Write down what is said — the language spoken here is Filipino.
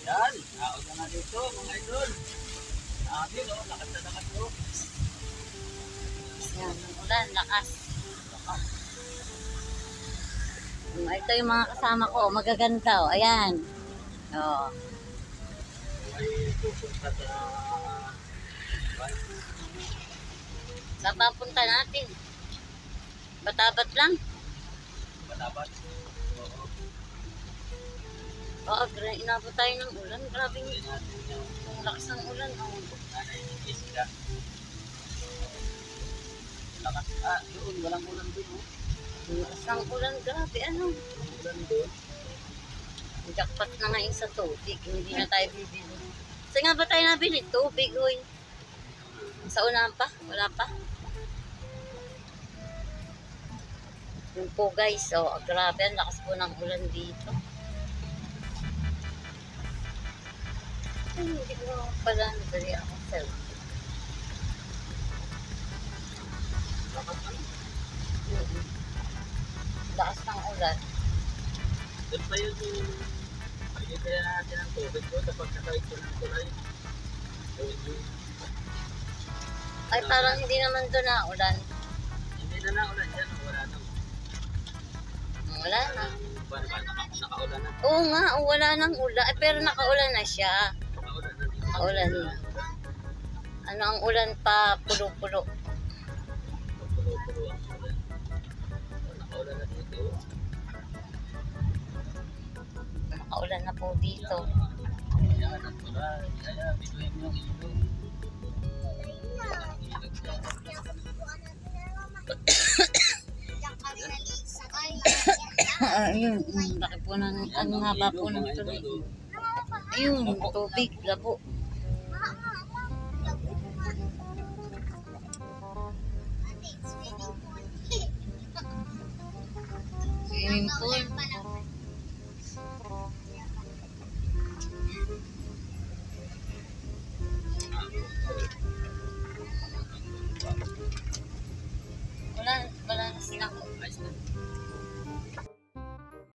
Yan, tao na nga dito, mga idol. Sabi, no, lakas na lakas, no. Yan, ang ulan, lakas. Ito yung mga kasama ko, magaganda, oh. Ayan. Oh. Ay, pupunta sa... Saan papunta natin? Batabat lang? Batabat. Oo. Oo, inabot tayo ng ulan. Grabe yung lakas ng ulan. Oh. Nanay, isda. Lakas. Doon, walang ulan doon, no? Lakas ng ulan, grabe. Ano? Ulan doon. Jackpot na ngayon sa tubig. Hindi na tayo bibili. Saan nga ba tayo nabili? Tubig, uy. Sa unahan pa? Wala pa? Yun po guys, oh, grabe, ang lakas po ng ulan dito. Ay, hindi ko pala nabali ako selfie. Lakas ng ulan. Doon pa yun yung... Pagkikaya natin ang tubig ko sa pagkakait ko ng tulay. Ay, parang hindi naman doon na ulan. Hindi na ulan dyan, wala na. Wala na. Paano ba? Nakaulan na. Oo nga, wala nang ulan. Pero nakaulan na siya. Nakaulan na. Nakaulan na. Ano ang ulan pa? Pulo-pulo. Pulo-pulo ang ulan. Nakaulan na dito. Nakaulan na po dito. Yan, ang tulay. Kaya, bituin mo yung ilog. Ayun, laki po ng, ano haba po ng tuloy. Ayun, tubig, labo.